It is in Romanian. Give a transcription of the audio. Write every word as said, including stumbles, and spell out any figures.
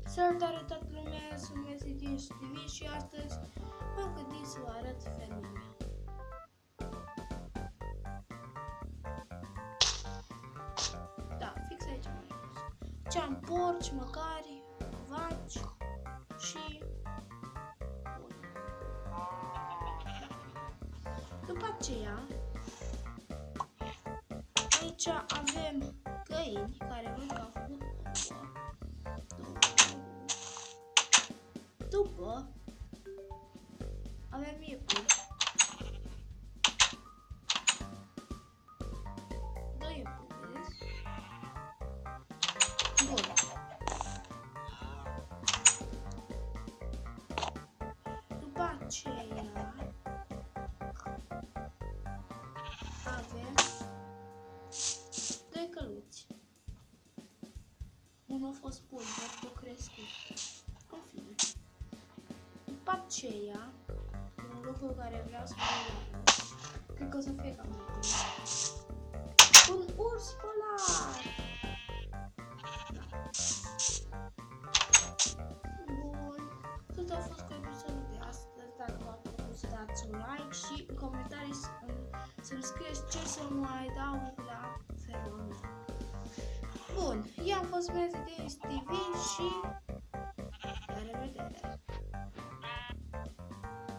Salutare toată lumea, sunt Messi din T V și astăzi am gândit să vă arăt ferma mea. Da, fix aici am ajuns. Ce am porci, măcari, vaci și... După aceea, aici avem găini care văd că au făcut după avem iepuri. Doi iepuri, vedeți? Bun. După aceea avem doi căluți. Unul a fost bun, dar a crescut. În fine. După aceea, un lucru care vreau să vă cred că o să fie cam de un urs polar! Bun, tot a fost cu episodul de astăzi. Dacă v-a plăcut, să dați un like și în comentarii să-mi scrieți ce să mai adaug la ferma mea. Bun, eu am fost Messi din T V și la revedere!